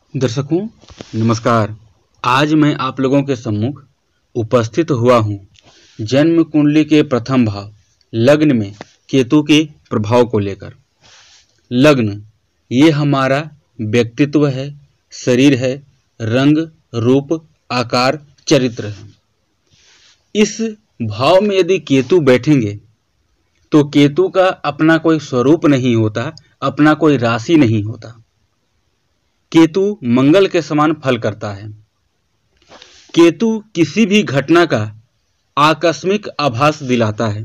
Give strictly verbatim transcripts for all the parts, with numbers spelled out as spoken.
दर्शकों नमस्कार। आज मैं आप लोगों के सम्मुख उपस्थित हुआ हूँ जन्म कुंडली के प्रथम भाव लग्न में केतु के प्रभाव को लेकर। लग्न ये हमारा व्यक्तित्व है, शरीर है, रंग रूप आकार चरित्र है। इस भाव में यदि केतु बैठेंगे तो केतु का अपना कोई स्वरूप नहीं होता, अपना कोई राशि नहीं होता। केतु मंगल के समान फल करता है। केतु किसी भी घटना का आकस्मिक आभास दिलाता है।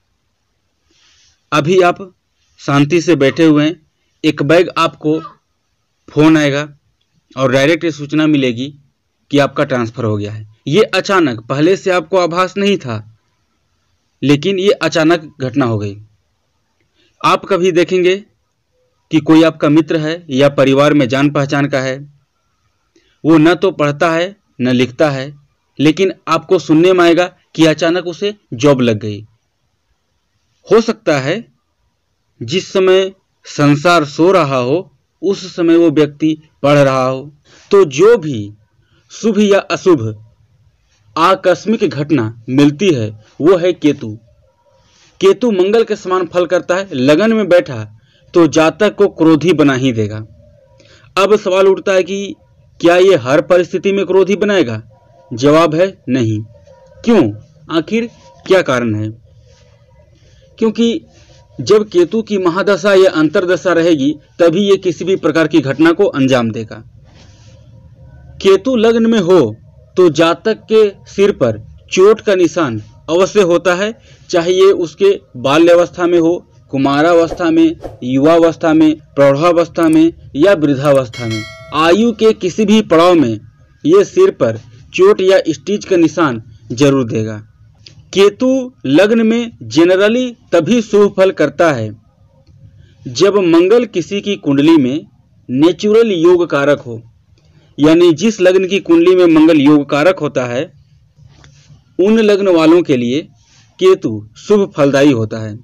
अभी आप शांति से बैठे हुए हैं, एक बैग आपको फोन आएगा और डायरेक्ट सूचना मिलेगी कि आपका ट्रांसफर हो गया है। ये अचानक, पहले से आपको आभास नहीं था, लेकिन ये अचानक घटना हो गई। आप कभी देखेंगे कि कोई आपका मित्र है या परिवार में जान पहचान का है, वो न तो पढ़ता है न लिखता है, लेकिन आपको सुनने में आएगा कि अचानक उसे जॉब लग गई। हो सकता है जिस समय संसार सो रहा हो उस समय वो व्यक्ति पढ़ रहा हो। तो जो भी शुभ या अशुभ आकस्मिक घटना मिलती है वो है केतु। केतु मंगल के समान फल करता है। लगन में बैठा तो जातक को क्रोधी बना ही देगा। अब सवाल उठता है कि क्या ये हर परिस्थिति में क्रोधी बनाएगा? जवाब है नहीं। क्यों? आखिर क्या कारण है? क्योंकि जब केतु की महादशा या अंतरदशा रहेगी तभी ये किसी भी प्रकार की घटना को अंजाम देगा। केतु लग्न में हो तो जातक के सिर पर चोट का निशान अवश्य होता है, चाहे ये उसके बाल्यावस्था में हो, कुमारावस्था में, युवावस्था में, प्रौढ़ावस्था में या वृद्धावस्था में। आयु के किसी भी पड़ाव में ये सिर पर चोट या स्टिच का निशान जरूर देगा। केतु लग्न में जनरली तभी शुभ फल करता है जब मंगल किसी की कुंडली में नेचुरल योग कारक हो। यानी जिस लग्न की कुंडली में मंगल योग कारक होता है उन लग्न वालों के लिए केतु शुभ फलदायी होता है।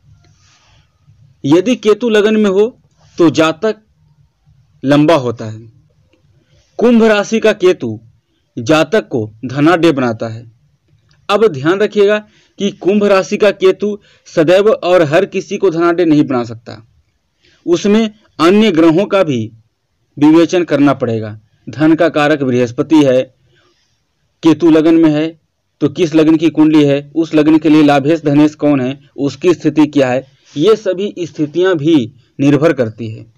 यदि केतु लगन में हो तो जातक लंबा होता है। कुंभ राशि का केतु जातक को धनाढ्य बनाता है। अब ध्यान रखिएगा कि कुंभ राशि का केतु सदैव और हर किसी को धनाढ्य नहीं बना सकता, उसमें अन्य ग्रहों का भी विवेचन करना पड़ेगा। धन का कारक बृहस्पति है, केतु लगन में है तो किस लगन की कुंडली है, उस लगन के लिए लाभेश धनेश कौन है, उसकी स्थिति क्या है, ये सभी स्थितियां भी निर्भर करती है।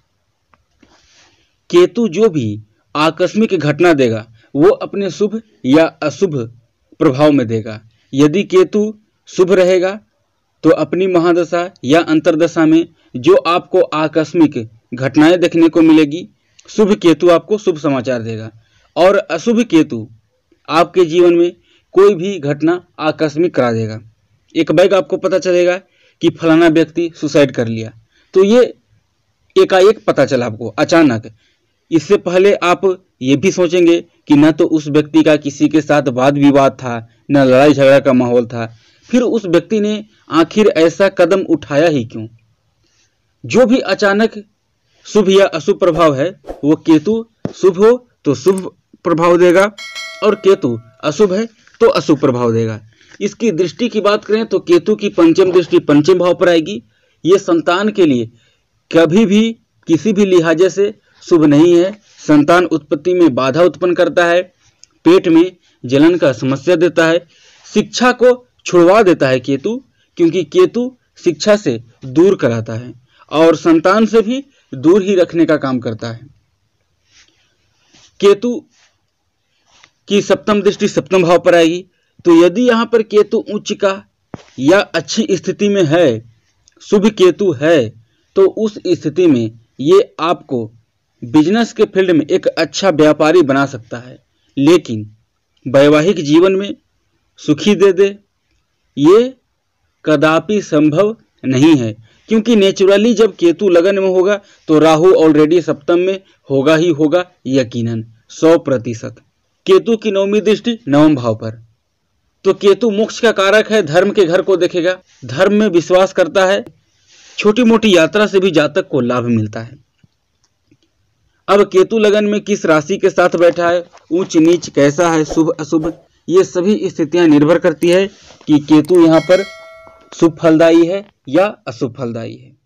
केतु जो भी आकस्मिक घटना देगा वो अपने शुभ या अशुभ प्रभाव में देगा। यदि केतु शुभ रहेगा तो अपनी महादशा या अंतरदशा में जो आपको आकस्मिक घटनाएं देखने को मिलेगी, शुभ केतु आपको शुभ समाचार देगा। और अशुभ केतु आपके जीवन में कोई भी घटना आकस्मिक करा देगा। एक बैग आपको पता चलेगा कि फलाना व्यक्ति सुसाइड कर लिया, तो ये एकाएक पता चला आपको अचानक। इससे पहले आप ये भी सोचेंगे कि न तो उस व्यक्ति का किसी के साथ वाद विवाद था, न लड़ाई झगड़ा का माहौल था, फिर उस व्यक्ति ने आखिर ऐसा कदम उठाया ही क्यों? जो भी अचानक शुभ या अशुभ प्रभाव है वो केतु शुभ हो तो शुभ प्रभाव देगा और केतु अशुभ है तो अशुभ प्रभाव देगा। इसकी दृष्टि की बात करें तो केतु की पंचम दृष्टि पंचम भाव पर आएगी। ये संतान के लिए कभी भी किसी भी लिहाजे से शुभ नहीं है। संतान उत्पत्ति में बाधा उत्पन्न करता है, पेट में जलन का समस्या देता है, शिक्षा को छुड़वा देता है केतु, क्योंकि केतु शिक्षा से दूर कराता है और संतान से भी दूर ही रखने का काम करता है। केतु की सप्तम दृष्टि सप्तम भाव पर आएगी। तो यदि यहाँ पर केतु उच्च का या अच्छी स्थिति में है, शुभ केतु है, तो उस स्थिति में ये आपको बिजनेस के फील्ड में एक अच्छा व्यापारी बना सकता है, लेकिन वैवाहिक जीवन में सुखी दे दे ये कदापि संभव नहीं है। क्योंकि नेचुरली जब केतु लगन में होगा तो राहु ऑलरेडी सप्तम में होगा ही होगा, यकीनन सौ प्रतिशत। केतु की नौवीं दृष्टि नवम भाव पर, तो केतु मोक्ष का कारक है, धर्म के घर को देखेगा, धर्म में विश्वास करता है, छोटी मोटी यात्रा से भी जातक को लाभ मिलता है। अब केतु लगन में किस राशि के साथ बैठा है, ऊंच नीच कैसा है, शुभ अशुभ, ये सभी स्थितियां निर्भर करती है कि केतु यहाँ पर शुभ फलदायी है या अशुभ फलदायी है।